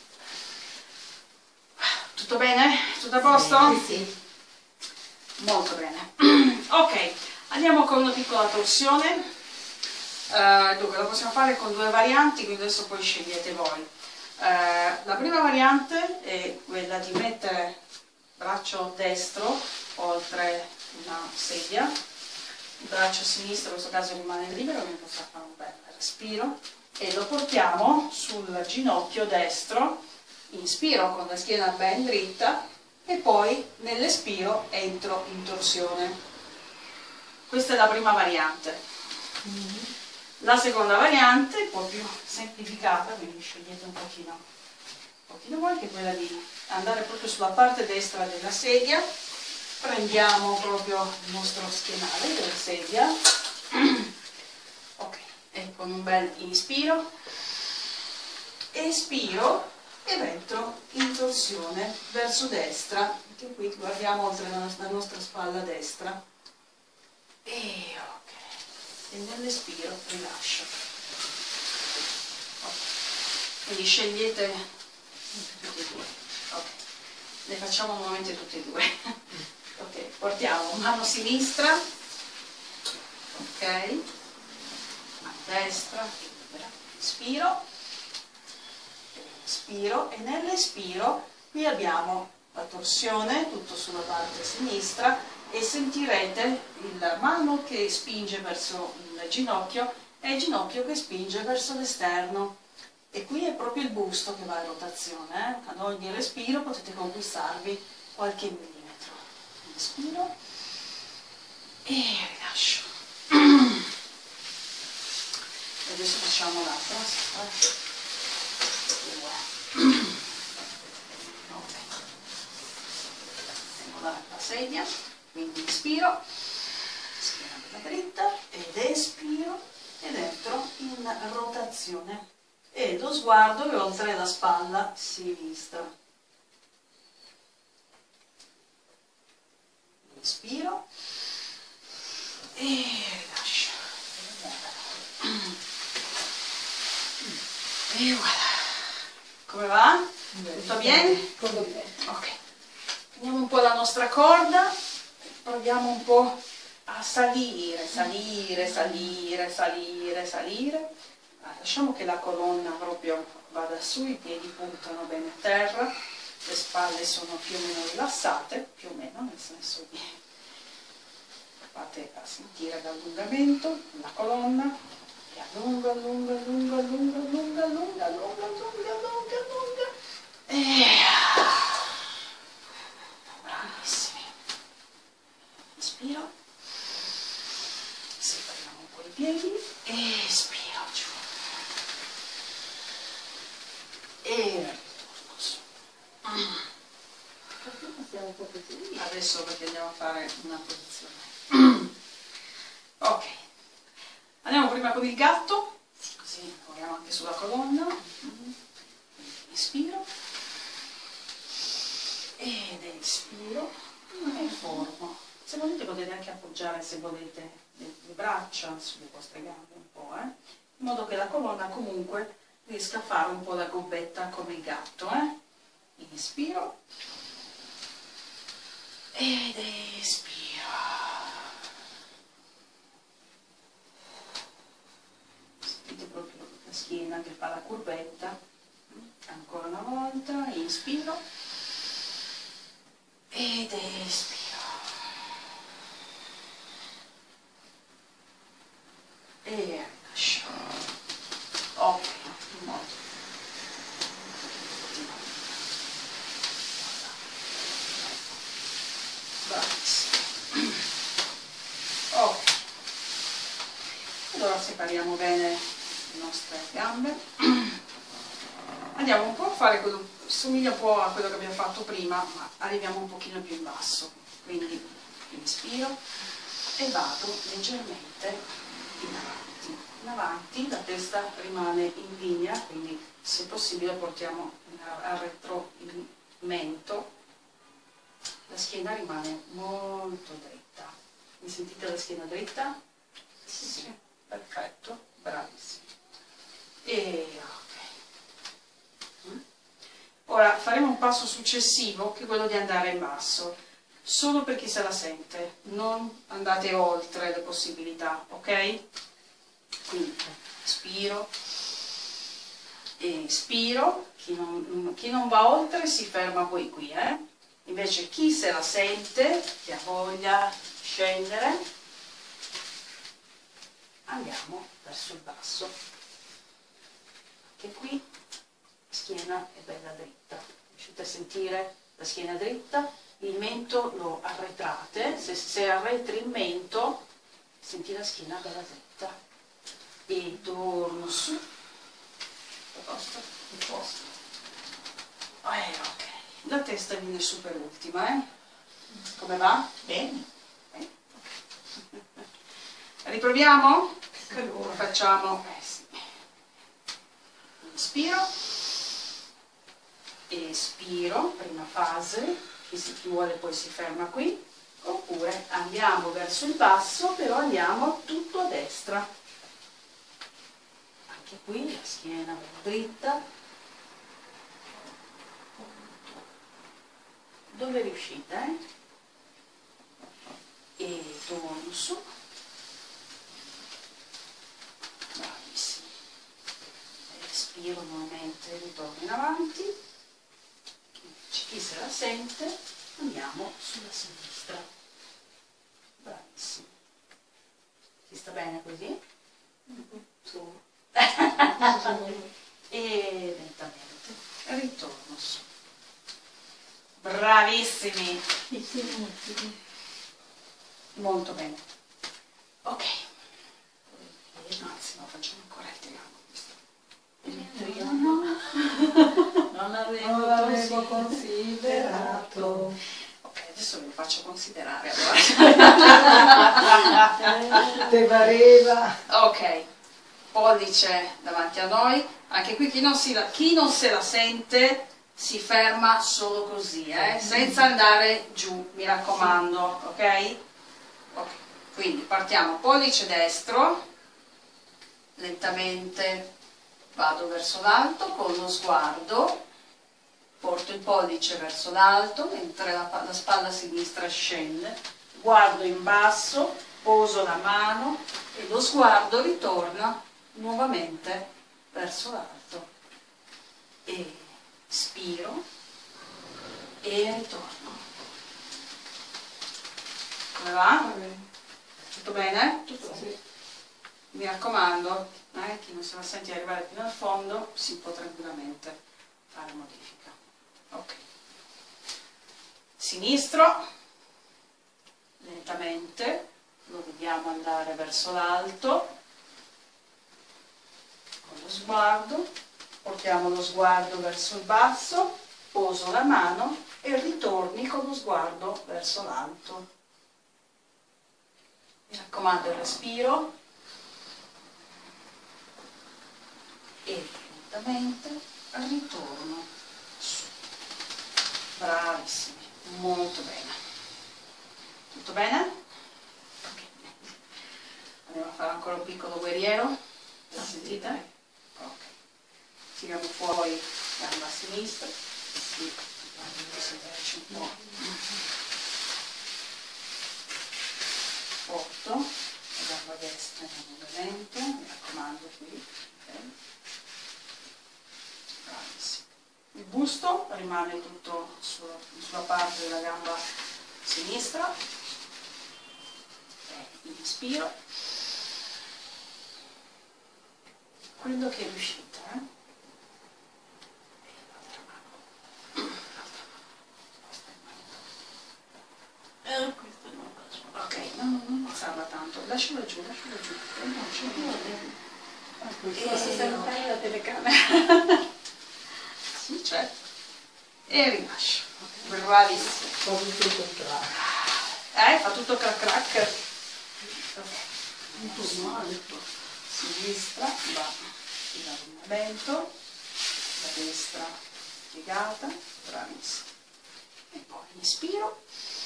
Tutto bene? Tutto a posto? Sì. Molto bene. Ok, andiamo con una piccola torsione. Dunque, la possiamo fare con due varianti, quindi adesso poi scegliete voi. La prima variante è quella di mettere il braccio destro oltre una sedia, il braccio sinistro in questo caso rimane libero, quindi possiamo fare un bel respiro e lo portiamo sul ginocchio destro, inspiro con la schiena ben dritta e poi nell'espiro entro in torsione. Questa è la prima variante. La seconda variante, un po' più semplificata, quindi scegliete un pochino voi, che è quella di andare proprio sulla parte destra della sedia, prendiamo proprio il nostro schienale della sedia, ok, e con un bel inspiro, espiro ed entro in torsione verso destra, anche qui guardiamo oltre la nostra spalla destra, e ok, e nell'espiro rilascio. Okay. Quindi scegliete tutti e due, ok, ne facciamo nuovamente tutti e due. Ok, portiamo mano sinistra, ok, mano destra, inspiro, espiro e nell'espiro qui abbiamo la torsione tutto sulla parte sinistra e sentirete la mano che spinge verso il ginocchio e il ginocchio che spinge verso l'esterno e qui è proprio il busto che va in rotazione, ad ogni respiro potete conquistarvi qualche millimetro. Inspiro e rilascio. E adesso facciamo l'altra. Ok, tengo la sedia, quindi inspiro, schiena bella dritta ed espiro ed entro rotazione e lo sguardo è oltre la spalla sinistra. Inspiro e rilascio. E voilà. Come va? Tutto bene? Tutto bene. Ok. Prendiamo un po' la nostra corda, proviamo un po' a salire, salire, salire, salire, salire. Lasciamo che la colonna proprio vada su, i piedi puntano bene a terra, le spalle sono più o meno rilassate, più o meno, nel senso che fate a sentire l'allungamento, la colonna, che allunga, allunga, allunga, allunga, allunga, allunga, allunga, allunga, allunga, allunga. Bravissimi. Inspiro, separiamo un po' i piedi, espiro giù. E ritorno su. Siamo un po' così. Adesso perché andiamo a fare una posizione. Ok, andiamo prima con il gatto, così lavoriamo anche sulla colonna. Inspiro ed espiro e formo. Se volete potete anche appoggiare, se volete, le braccia sulle vostre gambe un po', in modo che la colonna comunque riesca a fare un po' da gobbetta come il gatto. Inspiro ed espiro. Sentite proprio la schiena che fa la curvetta. Ancora una volta, inspiro ed espiro. E rilascio. Ok, molto. Bravissimo. Ok. Allora separiamo bene le nostre gambe. Andiamo un po' a fare quello, somiglia un po' a quello che abbiamo fatto prima, ma arriviamo un pochino più in basso. Quindi inspiro e vado leggermente in avanti, la testa rimane in linea, quindi se possibile portiamo al retro il mento, la schiena rimane molto dritta. Mi sentite la schiena dritta? Sì, perfetto, bravissimi. E ok. Ora faremo un passo successivo che è quello di andare in basso, solo per chi se la sente, non andate oltre le possibilità, ok? Quindi ispiro, espiro, chi non va oltre si ferma poi qui, Invece chi se la sente, chi ha voglia di scendere, andiamo verso il basso. Anche qui la schiena è bella dritta, riuscite a sentire la schiena dritta? Il mento lo arretrate, se arretri il mento senti la schiena bella dritta. E torno su, a posto, a posto. Ok, la testa viene su per ultima, Come va? Bene. Riproviamo? Lo facciamo, sì. Inspiro, espiro, prima fase, chi vuole poi si ferma qui, oppure andiamo verso il basso, però andiamo tutto a destra. Anche qui la schiena dritta, dove riuscite, e torno su, bravissimi, respiro nuovamente, ritorno in avanti, chi se la sente, andiamo sulla sinistra, bravissimi, si sta bene così? Su. E lentamente ritorno su. Bravissimi, molto bene. Ok, anzi no, facciamo ancora il triangolo. Non l'avevo considerato. Ok, adesso ve lo faccio considerare allora. Te pareva. Ok, pollice davanti a noi, anche qui chi non se la sente si ferma solo così, senza andare giù, mi raccomando, ok? Ok, quindi partiamo, pollice destro, lentamente vado verso l'alto con lo sguardo, porto il pollice verso l'alto mentre la spalla sinistra scende, guardo in basso, poso la mano e lo sguardo ritorna nuovamente verso l'alto e spiro e ritorno. Come va? Tutto bene? Tutto sì. Mi raccomando, chi non se la sente arrivare fino al fondo si può tranquillamente fare modifica. Ok. Sinistro, lentamente, lo vediamo andare verso l'alto, con lo sguardo, portiamo lo sguardo verso il basso, poso la mano e ritorni con lo sguardo verso l'alto. Mi raccomando il respiro e lentamente ritorno su. Bravissimi, molto bene. Tutto bene? Ok. Andiamo a fare ancora un piccolo guerriero. La sentite? Ok. Tiriamo fuori gamba a sinistra. Sì, sentirci un po'. Porto la gamba destra in movimento, mi raccomando qui. Okay. Bravissimo. Il busto rimane tutto sulla parte della gamba sinistra. Inspiro. Quello che riuscite, E l'altra mano. Questo non lo faccio. Ok, non alzarla tanto, lasciala giù, lasciala giù. Posso salutare la telecamera? Sì, certo. E rilascio. Bravissimo. Ho tutto il contrario. Fa tutto crac crac. Sinistra va in allenamento, la destra piegata, bravissimo. E poi inspiro.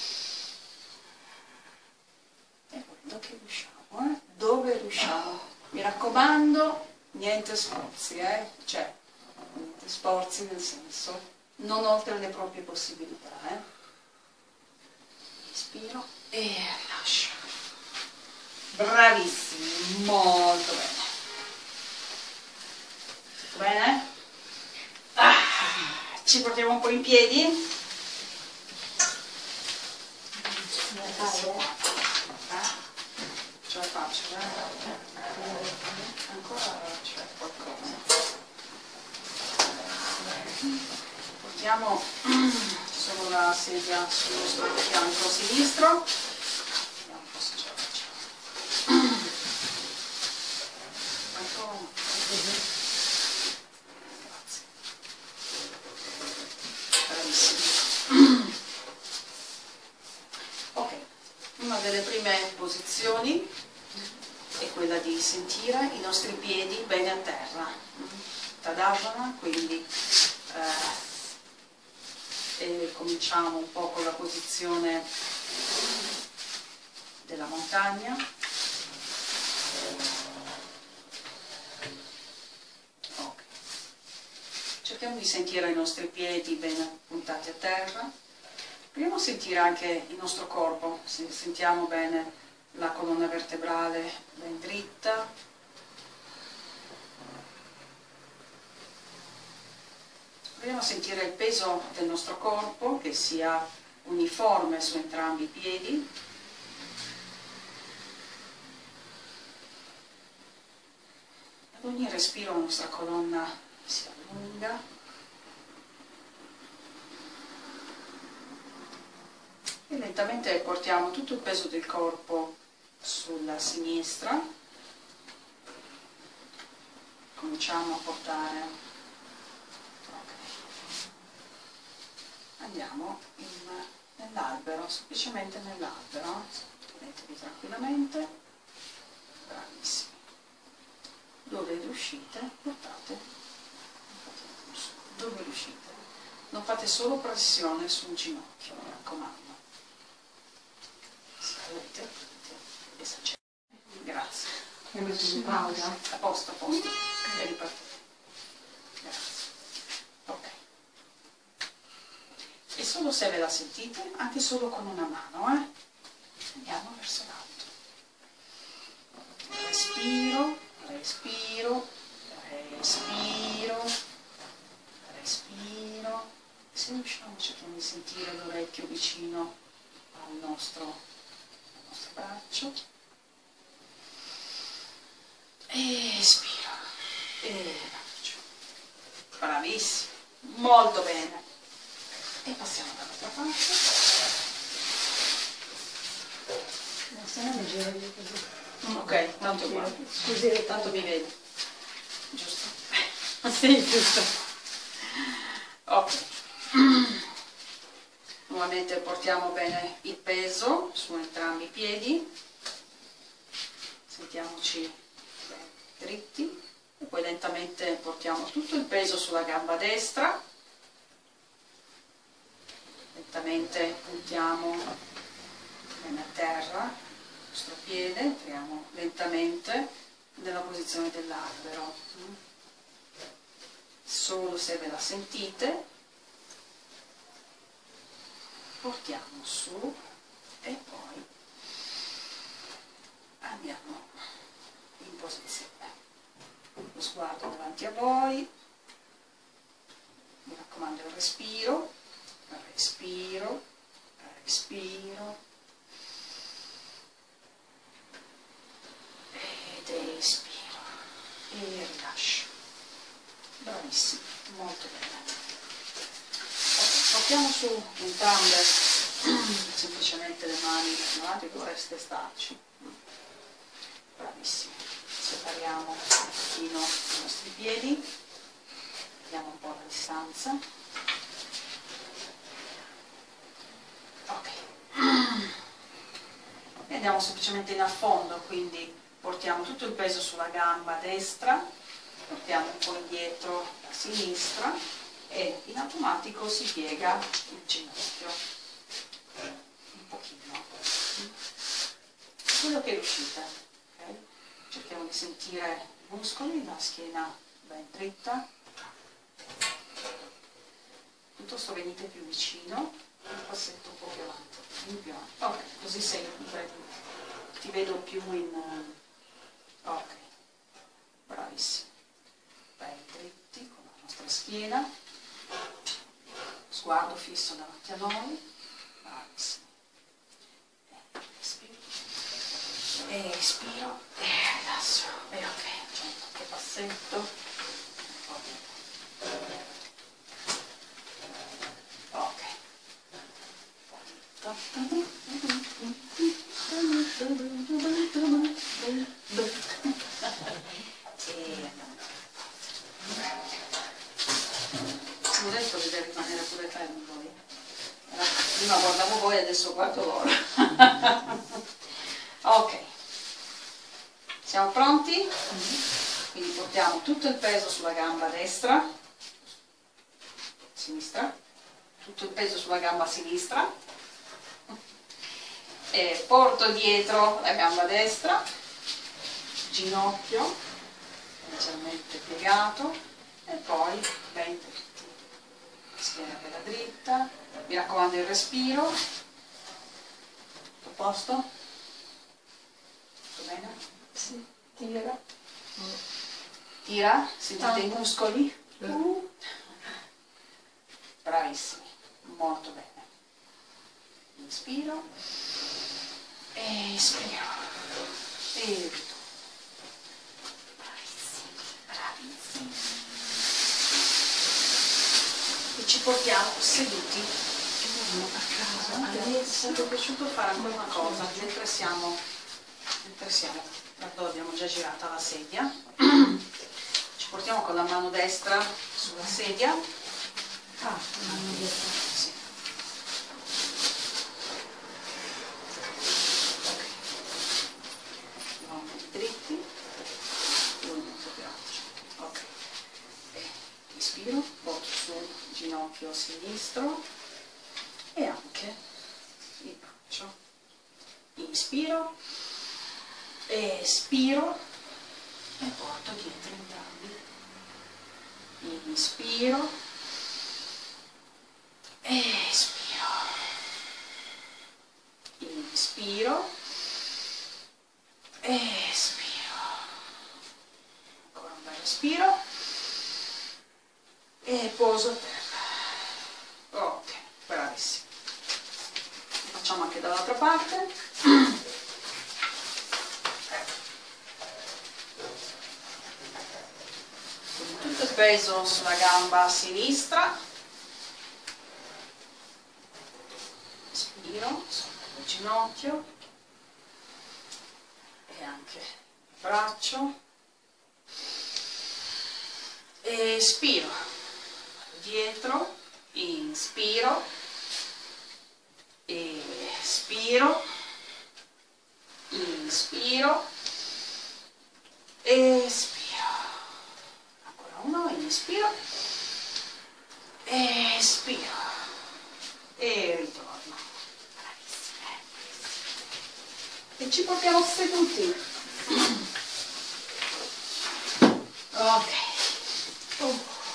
E quello che riusciamo, dove riusciamo. Mi raccomando, niente sforzi, cioè, niente sforzi nel senso, non oltre le proprie possibilità, Inspiro e rilascio. Bravissimi, molto bene. Tutto bene? Ci portiamo un po' in piedi? Ce la faccio, Ancora c'è qualcosa. Portiamo solo la sedia sul nostro fianco sinistro. Vediamo un po' se ce la facciamo. Grazie. Bravissimo. Ok, una delle prime posizioni è quella di sentire i nostri piedi bene a terra. Tadasana, quindi e cominciamo un po' con la posizione della montagna. Okay. Cerchiamo di sentire i nostri piedi ben puntati a terra. Proviamo a sentire anche il nostro corpo, se sentiamo bene la colonna vertebrale ben dritta. Proviamo a sentire il peso del nostro corpo, che sia uniforme su entrambi i piedi. Ad ogni respiro la nostra colonna si allunga. E lentamente portiamo tutto il peso del corpo sulla sinistra. Cominciamo a portare. Andiamo nell'albero, semplicemente nell'albero. Tenetevi tranquillamente. Bravissimi. dove riuscite, portate, dove riuscite. Non fate solo pressione sul ginocchio, mi raccomando. Se volete, esagerate. Grazie. E messo in pausa. A posto, a posto. E ripartite. Grazie. Ok. E solo se ve la sentite, anche solo con una mano, andiamo verso l'alto. Respiro, respiro, respiro, respiro. Se riusciamo, cerchiamo di sentire l'orecchio vicino al nostro braccio. Espiro e braccio. Bravissimo, molto bene. E passiamo dall'altra parte. Se no mi giro io così. Ok, tanto è uguale. Scusi, Tanto mi vedi. Giusto? Sì, giusto. Ok. Nuovamente portiamo bene il peso su entrambi i piedi. Sentiamoci bene dritti. E poi lentamente portiamo tutto il peso sulla gamba destra. Lentamente puntiamo bene a terra il nostro piede, entriamo lentamente nella posizione dell'albero. Solo se ve la sentite, portiamo su e poi andiamo in posizione. Lo sguardo davanti a voi, mi raccomando il respiro. Respiro, respiro ed espiro e rilascio. Bravissimo, molto bene. Portiamo su entrambe semplicemente le mani davanti, dovreste starci. Bravissimo. Separiamo un pochino i nostri piedi, vediamo un po' la distanza. Ok, e andiamo semplicemente in affondo, quindi portiamo tutto il peso sulla gamba destra, portiamo un po' indietro la sinistra e in automatico si piega il ginocchio, un pochino, quello che riuscite, okay? Cerchiamo di sentire i muscoli, la schiena ben dritta, piuttosto venite più vicino. Un passetto un po' più avanti, più avanti. Ok, così sei, ti vedo più in... ok, bravissimi. Ben dritti con la nostra schiena, sguardo fisso davanti a noi, bravissimi. Respiro, e espiro, e rilasso, e ok, facciamo qualche passetto. Ho detto che deve rimanere pure fermi voi. Prima guardavo voi, adesso guardo loro. Ok, siamo pronti? Quindi portiamo tutto il peso sulla gamba destra, sinistra, tutto il peso sulla gamba sinistra, e porto dietro la gamba destra, ginocchio leggermente piegato e poi ben dritti, schiena bella dritta, mi raccomando il respiro. Tutto a posto? Tutto bene? Sì, tira. Tira? Sentite i muscoli? Bravissimi, molto bene. Inspiro, espiro e ritorno. Bravissimi, bravissimi. E ci portiamo seduti a casa. Adesso mi è piaciuto fare ancora una cosa, mentre siamo, dato abbiamo già girata la sedia, ci portiamo con la mano destra sulla sedia. Ah, mano dietro. Sì. Ok. Dritti, uno più respiro, porto sul ginocchio sinistro e anche il braccio. Inspiro, espiro e porto dietro entrambi. Inspiro, espiro, inspiro, espiro, ancora un bel respiro e poso a terra. Ok, bravissimo. Facciamo anche dall'altra parte. Tutto il peso sulla gamba sinistra, inspiro, sul ginocchio e anche il braccio, espiro, dietro, inspiro, espiro, inspiro, espiro. Uno, inspiro, espiro e ritorno. E ci portiamo seduti. Ok. Wow.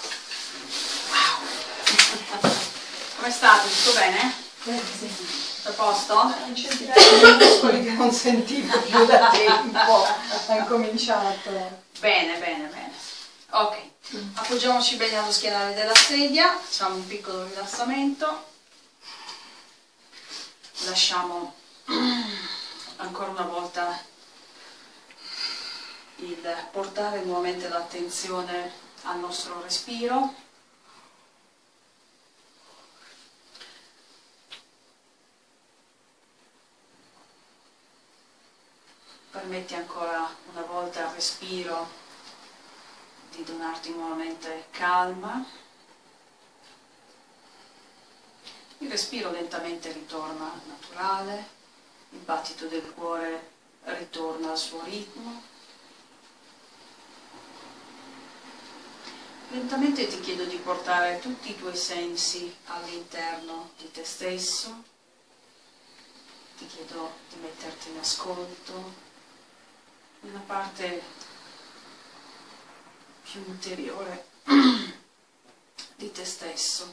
Come state? Tutto bene? Tutto a posto? Un centinaio di muscoli che non sentivo più da tempo. Ha incominciato. Bene, bene, bene. Ok. Appoggiamoci bene allo schienale della sedia, facciamo un piccolo rilassamento, lasciamo ancora una volta il portare nuovamente l'attenzione al nostro respiro. Permetti ancora una volta al respiro di donarti nuovamente calma. Il respiro lentamente ritorna naturale, il battito del cuore ritorna al suo ritmo. Lentamente ti chiedo di portare tutti i tuoi sensi all'interno di te stesso. Ti chiedo di metterti in ascolto, nella parte più interiore di te stesso.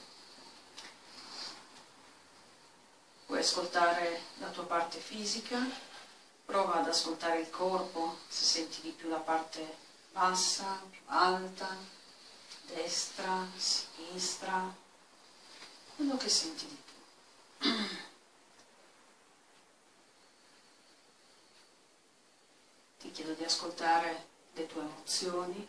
Puoi ascoltare la tua parte fisica, prova ad ascoltare il corpo, se senti di più la parte bassa, più alta, destra, sinistra, quello che senti di più. Ti chiedo di ascoltare le tue emozioni.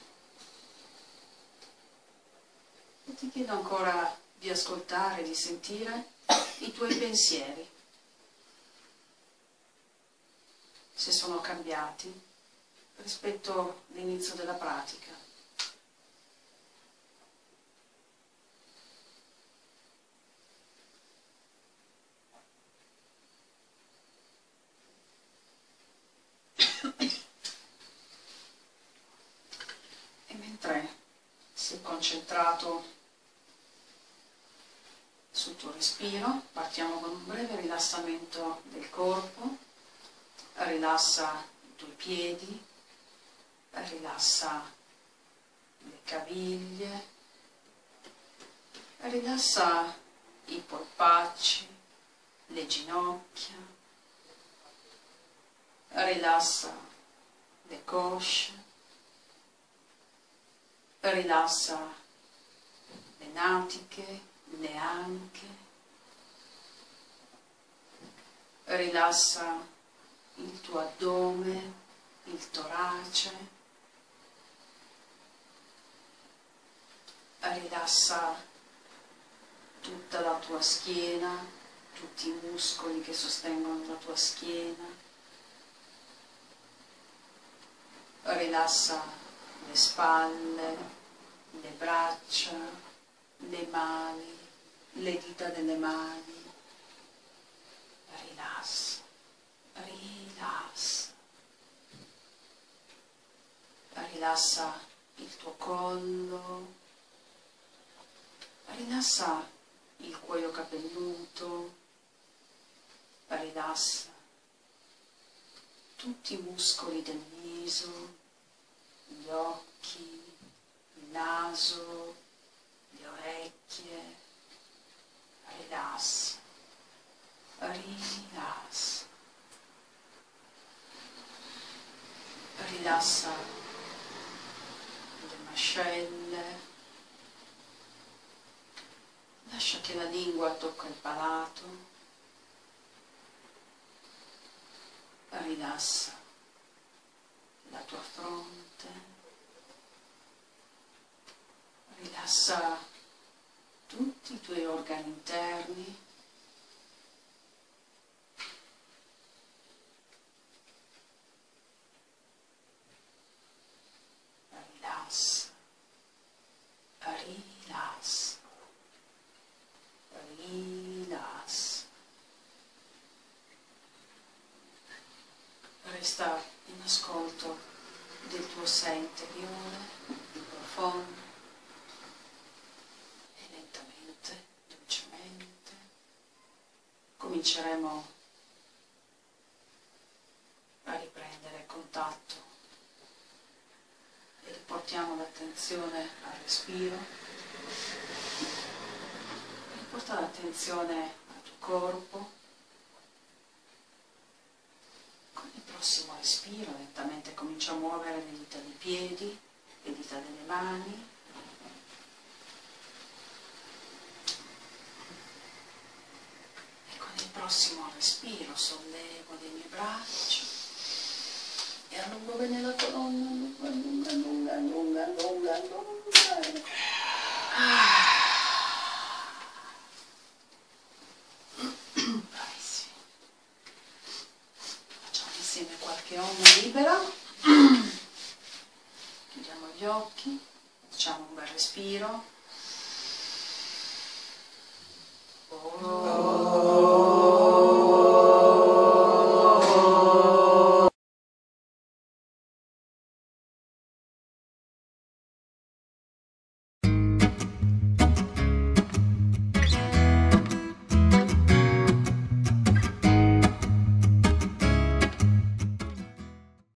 E ti chiedo ancora di ascoltare, di sentire i tuoi pensieri, se sono cambiati rispetto all'inizio della pratica. E mentre sei concentrato sul tuo respiro, partiamo con un breve rilassamento del corpo. Rilassa i tuoi piedi, rilassa le caviglie, rilassa i polpacci, le ginocchia, rilassa le cosce, rilassa le natiche, le anche, rilassa il tuo addome, il torace, rilassa tutta la tua schiena, tutti i muscoli che sostengono la tua schiena, rilassa le spalle, le braccia, le mani, le dita delle mani, rilassa, rilassa, rilassa il tuo collo, Rilassa il cuoio capelluto, rilassa tutti i muscoli del viso, gli occhi, il naso, le orecchie. Rilassa, rilassa, rilassa le mascelle, lascia che la lingua tocca il palato, rilassa la tua fronte, rilassa tutti i tuoi organi interni, rilassa, rilassa, rilassa. Resta in ascolto del tuo sé interiore, profondo, e lentamente, dolcemente, cominceremo a riprendere contatto e riportiamo l'attenzione al respiro. Riporta l'attenzione al tuo corpo. Con il prossimo respiro lentamente comincia a muovere le dita dei piedi, le dita delle mani. E con il prossimo respiro sollevo le mie braccia e allungo bene la colonna, allunga, allunga, allunga, allunga, allunga, allunga. Bravissimi. Facciamo insieme qualche onda libera. Chiudiamo gli occhi, facciamo un bel respiro.